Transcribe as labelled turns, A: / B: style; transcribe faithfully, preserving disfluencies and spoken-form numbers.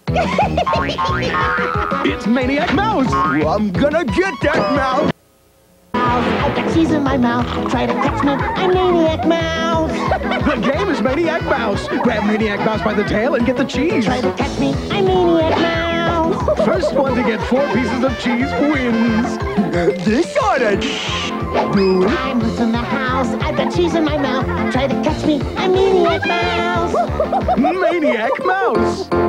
A: It's Maniac Mouse! I'm gonna get that mouse!
B: I've got cheese in my mouth. Try to catch me, I'm Maniac Mouse.
A: The game is Maniac Mouse. Grab Maniac Mouse by the tail and get the cheese.
B: Try to catch me, I'm Maniac Mouse.
A: First one to get four pieces of cheese wins. This oughta do it.
B: I'm loose in the house. I've got cheese in my mouth. Try to catch me, I'm Maniac Mouse.
A: Maniac Mouse.